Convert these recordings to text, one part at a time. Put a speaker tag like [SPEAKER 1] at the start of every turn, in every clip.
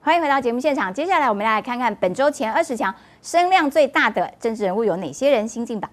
[SPEAKER 1] 欢迎回到节目现场。接下来我们来看看本周前20强声量最大的政治人物有哪些人新进榜。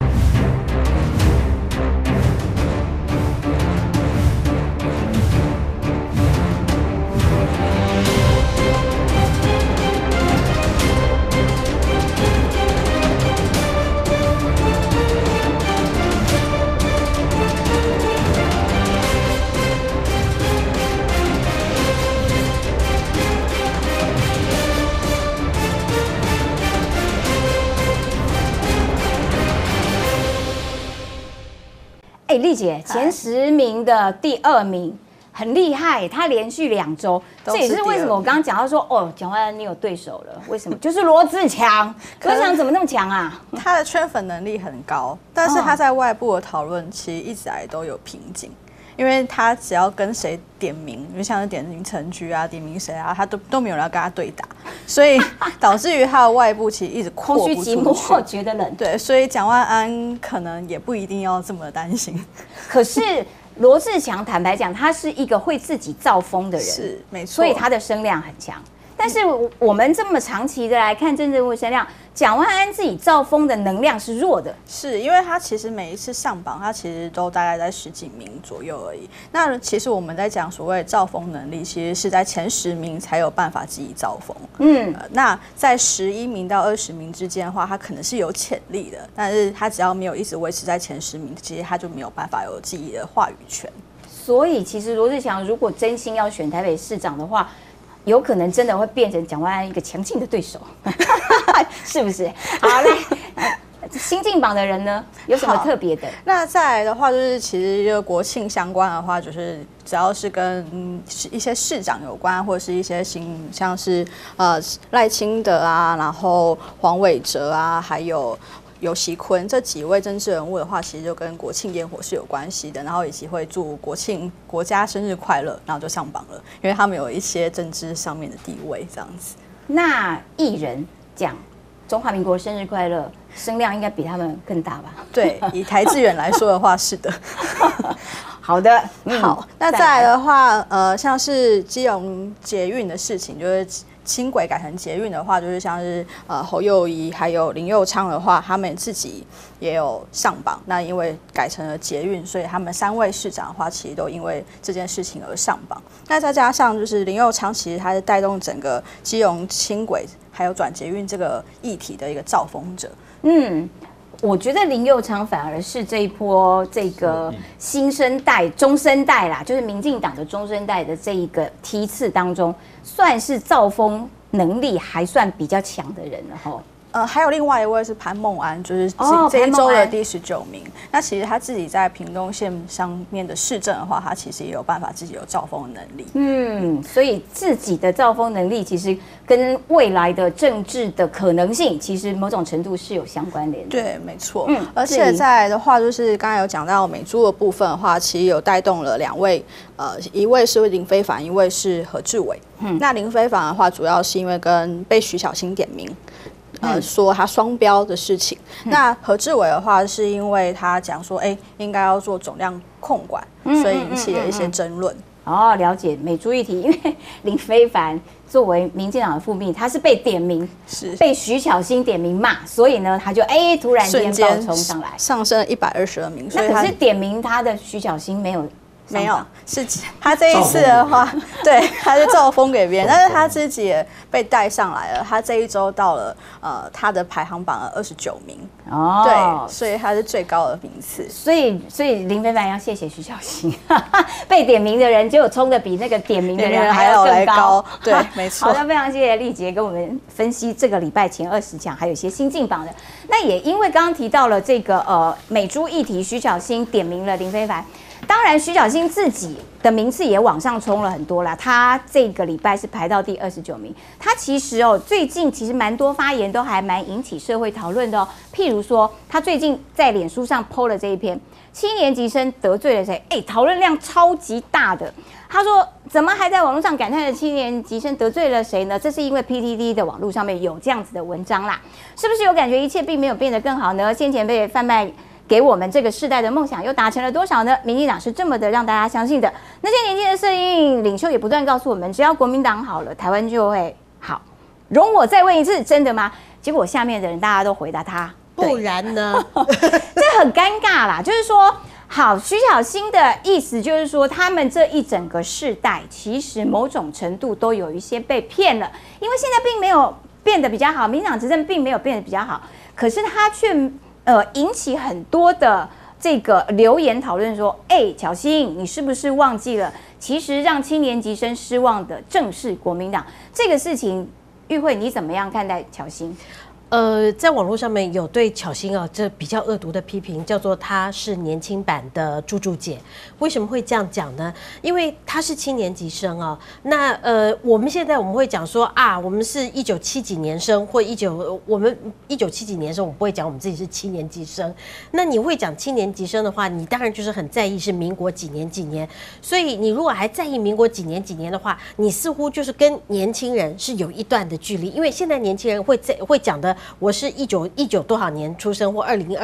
[SPEAKER 1] 丽姐前10名的第2名很厉害，他连续2周，这也是为什么我刚刚讲到说，哦，蒋万安你有对手了，为什么？就是罗志强，罗志强怎么那么强啊？
[SPEAKER 2] 他的圈粉能力很高，但是他在外部的讨论其实一直来都有瓶颈。因为他只要跟谁点名，就像是点名陈菊啊、点名谁啊，他都没有人要跟他对打，所以导致于他的外部其实一直扩不出去，
[SPEAKER 1] 空虚寂寞，觉得冷。
[SPEAKER 2] 对，所以蒋万安可能也不一定要这么担心。
[SPEAKER 1] 可是罗志强坦白讲，他是一个会自己造风的人，
[SPEAKER 2] 是没错，
[SPEAKER 1] 所以他的声量很强。但是我们这么长期的来看政治人物声量，蒋万安自己造风的能量是弱的，
[SPEAKER 2] 是因为他其实每一次上榜，他其实都大概在10几名左右而已。那其实我们在讲所谓造风能力，其实是在前10名才有办法自己造风。那在11名到20名之间的话，他可能是有潜力的，但是他只要没有一直维持在前10名，其实他就没有办法有自己的话语权。
[SPEAKER 1] 所以其实罗志强如果真心要选台北市长的话，有可能真的会变成蒋万安一个强劲的对手，是不是？好，来，新进榜的人呢，有什么特别的？
[SPEAKER 2] 那再来的话，就是其实就国庆相关的话，就是只要是跟一些市长有关，或者是一些像是赖清德啊，然后黄伟哲啊，还有游锡堃这几位政治人物的话，其实就跟国庆焰火是有关系的，然后以及会祝国家生日快乐，然后就上榜了，因为他们有一些政治上面的地位这样子。
[SPEAKER 1] 那艺人讲中华民国生日快乐，声量应该比他们更大吧？
[SPEAKER 2] 对，以台志远来说的话，是的。
[SPEAKER 1] 好的，
[SPEAKER 2] 好，那再来的话，像是基隆捷运的事情，就是轻轨改成捷运的话，就是像是侯友宜还有林右昌的话，他们自己也有上榜。那因为改成了捷运，所以他们3位市长的话，其实都因为这件事情而上榜。那再加上就是林右昌，其实他是带动整个基隆轻轨还有转捷运这个议题的一个造风者。
[SPEAKER 1] 我觉得林右昌反而是这一波这个新生代、中生代啦，就是民进党的中生代的这一个梯次当中，算是造风能力还算比较强的人了哈。
[SPEAKER 2] 还有另外一位是潘孟安，就是这一周的第19名。那其实他自己在屏东县上面的市政的话，他其实也有办法自己有造风的能力。
[SPEAKER 1] 所以自己的造风能力其实跟未来的政治的可能性，其实某种程度是有相关联的。
[SPEAKER 2] 对，没错。而且再来的话，就是刚才有讲到美猪的部分的话，其实有带动了2位，一位是林飞帆，一位是何志伟。那林飞帆的话，主要是因为跟被徐小新点名。说他双标的事情。那何志伟的话，是因为他讲说，应该要做总量控管，所以引起了一些争论。
[SPEAKER 1] 了解美猪议题，因为林飞帆作为民进党的副秘，他是被点名，是被徐巧芯点名骂，所以呢，他就突然间爆冲上来，
[SPEAKER 2] 上升了122名。
[SPEAKER 1] 那可是点名他的徐巧芯没有，
[SPEAKER 2] 是他这一次的话，对，他是造风给别人，但是他自己也被带上来了。他这一周到了他的排行榜的29名，对，所以他是最高的名次。
[SPEAKER 1] 所以林飞帆要谢谢徐巧芯，被点名的人结果冲的比那个点名的人还要更高。
[SPEAKER 2] 对，没错。
[SPEAKER 1] 好的，非常谢谢丽姐跟我们分析这个礼拜前20强，还有一些新进榜的。那也因为刚刚提到了这个美猪议题，徐巧芯点名了林飞帆。当然，徐巧芯自己的名次也往上冲了很多啦。他这个礼拜是排到第29名。他其实最近其实蛮多发言都还蛮引起社会讨论的哦。譬如说，他最近在脸书上 po 了这一篇7年级生得罪了谁？讨论量超级大的。他说，怎么还在网络上感叹的7年级生得罪了谁呢？这是因为 PTT 的网络上面有这样子的文章啦。是不是有感觉一切并没有变得更好呢？先前被贩卖给我们这个世代的梦想又达成了多少呢？民进党是这么的让大家相信的。那些年轻的社运领袖也不断告诉我们，只要国民党好了，台湾就会好。容我再问一次，真的吗？结果下面的人大家都回答他，
[SPEAKER 3] 不然呢？
[SPEAKER 1] 这很尴尬啦。就是说，好，徐小新的意思就是说，他们这一整个世代其实某种程度都有一些被骗了，因为现在并没有变得比较好，民进党执政并没有变得比较好，可是他却引起很多的这个留言讨论说，巧芯，你是不是忘记了，其实让7年级生失望的正是国民党这个事情？玉慧，你怎么样看待巧芯？
[SPEAKER 3] 在网络上面有对巧芯啊，这比较恶毒的批评，叫做她是年轻版的猪猪姐。为什么会这样讲呢？因为她是7年级生啊。那我们现在我们会讲说啊，我们是1970几年生，或我们1970几年生，我们不会讲我们自己是7年级生。那你会讲7年级生的话，你当然就是很在意是民国几年几年。所以你如果还在意民国几年几年的话，你似乎就是跟年轻人是有一段的距离，因为现在年轻人会讲的。我是19多少年出生，或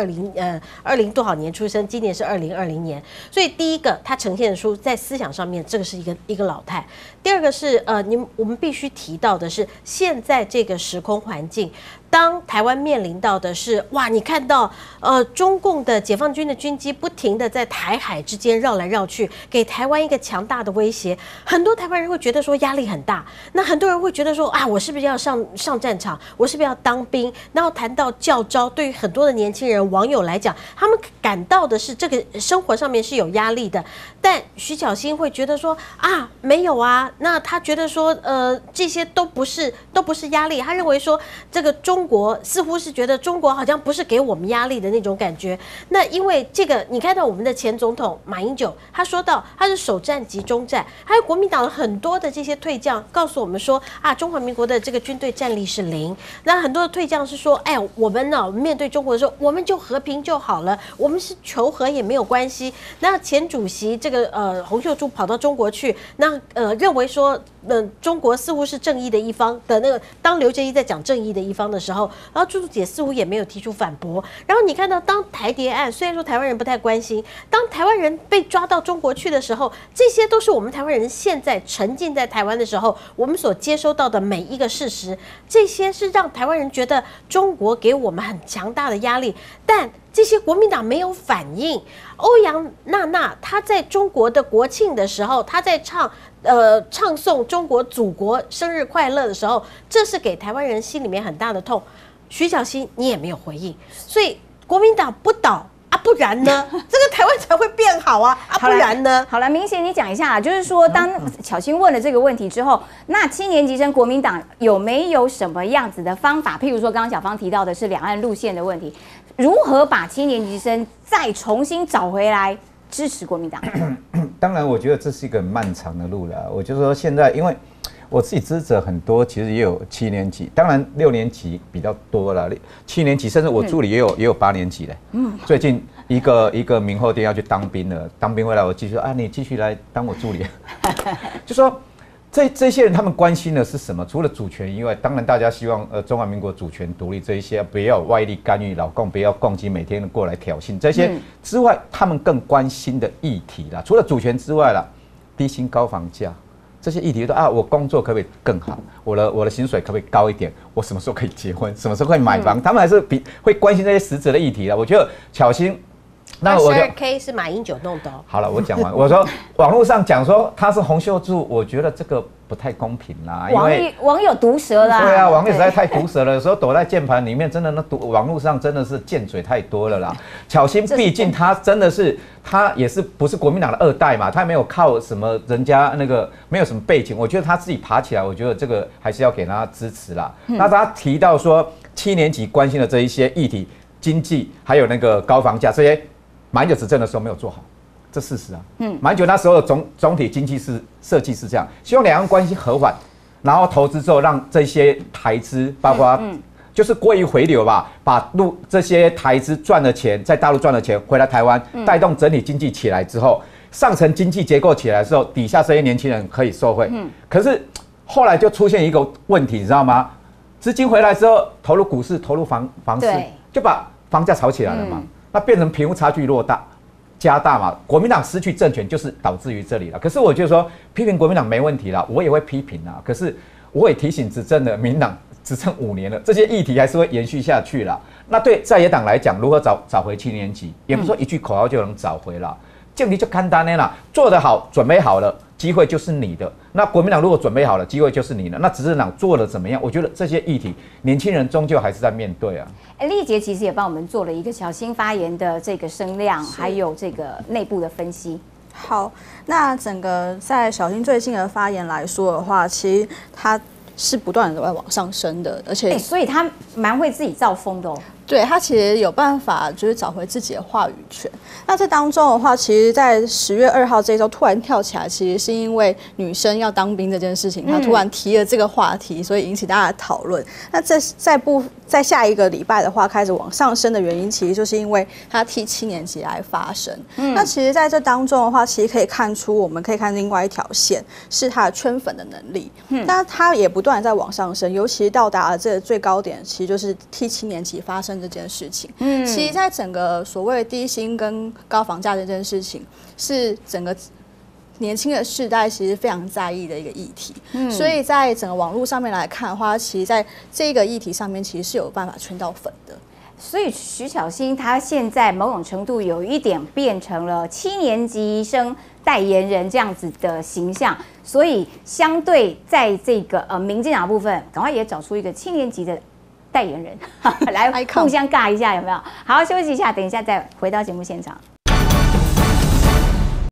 [SPEAKER 3] 20多少年出生，今年是2020年，所以第一个，它呈现出在思想上面，这个是一个老态。第二个是我们必须提到的是，现在这个时空环境。当台湾面临到的是哇，你看到中共的解放军的军机不停的在台海之间绕来绕去，给台湾一个强大的威胁，很多台湾人会觉得说压力很大，那很多人会觉得说啊，我是不是要上战场，我是不是要当兵？然后谈到教召，对于很多的年轻人网友来讲，他们感到的是这个生活上面是有压力的，但徐巧芯会觉得说啊，没有啊，那他觉得说这些都不是压力，他认为说这个中国似乎是觉得中国好像不是给我们压力的那种感觉。那因为这个，你看到我们的前总统马英九，他说到他是首战即终战，还有国民党很多的这些退将告诉我们说啊，中华民国的这个军队战力是0。那很多的退将是说，我们呢面对中国的时候，我们就和平就好了，我们是求和也没有关系。那前主席这个洪秀柱跑到中国去，那认为说。中国似乎是正义的一方的那个，当刘哲一在讲正义的一方的时候，然后猪猪姐似乎也没有提出反驳。然后你看到，当台谍案虽然说台湾人不太关心，当台湾人被抓到中国去的时候，这些都是我们台湾人现在沉浸在台湾的时候，我们所接收到的每一个事实，这些是让台湾人觉得中国给我们很强大的压力，但这些国民党没有反应。欧阳娜娜她在中国的国庆的时候，她在唱诵中国祖国生日快乐的时候，这是给台湾人心里面很大的痛。徐巧芯你也没有回应，所以国民党不倒啊，不然呢？这个台湾才会变好啊！不然呢？
[SPEAKER 1] 好了，明显你讲一下，就是说，当巧芯问了这个问题之后，那7年级生国民党有没有什么样子的方法？譬如说，刚刚小芳提到的是两岸路线的问题，如何把7年级生再重新找回来支持国民党？
[SPEAKER 4] 当然，我觉得这是一个漫长的路了。我就说现在，因为我自己支持者很多，其实也有7年级，当然6年级比较多了，7年级甚至我助理也有8年级的。最近一个明后天要去当兵了，当兵回来我继续啊，你继续来当我助理。就说这些人他们关心的是什么？除了主权以外，当然大家希望中华民国主权独立，这一些不要外力干预，老共不要共机每天过来挑衅这些之外，他们更关心的议题啦，除了主权之外啦，低薪高房价。这些议题都啊，我工作可不可以更好？我的薪水可不可以高一点？我什么时候可以结婚？什么时候可以买房？他们还是会关心这些实质的议题啦。我觉得巧芯，
[SPEAKER 3] 那我12K 是马英九弄的。
[SPEAKER 4] 好了，我讲完。我说网络上讲说他是洪秀柱，我觉得这个不太公平啦。
[SPEAKER 1] 网友毒舌啦。
[SPEAKER 4] 对啊，网友实在太毒舌了，有时候躲在键盘里面，真的网络上真的是贱嘴太多了啦。巧芯毕竟他真的是。他也是不是国民党的2代嘛？他也没有靠什么人家那个没有什么背景，我觉得他自己爬起来，我觉得这个还是要给他支持啦。那他提到说7年级关心的这一些议题，经济还有那个高房价这些，马英九执政的时候没有做好，这事实啊。马英九那时候的总体经济设计是这样，希望两岸关系和缓，然后投资之后让这些台资包括。就是国余回流吧，把这些台资赚的钱，在大陆赚的钱回来台湾，带动整体经济起来之后，上层经济结构起来的时候，底下这些年轻人可以受惠。可是后来就出现一个问题，你知道吗？资金回来之后，投入股市，投入房市，就把房价炒起来了嘛。 那变成贫富差距加大嘛，国民党失去政权就是导致于这里了。可是我就说批评国民党没问题啦，我也会批评啦。可是我也提醒执政的民进党执政5年了，这些议题还是会延续下去啦。那对在野党来讲，如何找回7年级，也不是说一句口号就能找回啦。建议就简单的啦，做得好，准备好了，机会就是你的。那国民党如果准备好了，机会就是你的。那执政党做了怎么样？我觉得这些议题，年轻人终究还是在面对啊。
[SPEAKER 1] 丽杰其实也帮我们做了一个小心发言的这个声量，还有这个内部的分析。
[SPEAKER 2] 好，那整个在小新最近的发言来说的话，其实他是不断的在往上升的，而且
[SPEAKER 1] 所以他蛮会自己造风的哦。
[SPEAKER 2] 对，他其实有办法，就是找回自己的话语权。那这当中的话，其实，在10月2号这一周突然跳起来，其实是因为女生要当兵这件事情，他突然提了这个话题，所以引起大家的讨论。那在下一个礼拜的话，开始往上升的原因，其实就是因为他替7年级来发声。那其实在这当中的话，其实可以看出，我们可以看另外一条线，是他的圈粉的能力。那他也不断在往上升，尤其到达了这个最高点，其实就是替7年级发声这件事情。其实在整个所谓的低薪跟高房价这件事情，是整个年轻的世代其实非常在意的一个议题。所以在整个网络上面来看的话，其实在这个议题上面，其实是有办法圈到粉的。
[SPEAKER 1] 所以徐巧芯她现在某种程度有一点变成了7年级生代言人这样子的形象，所以相对在这个民进党部分，赶快也找出一个7年级的代言人来互相尬一下，有没有？好，休息一下，等一下再回到节目现场。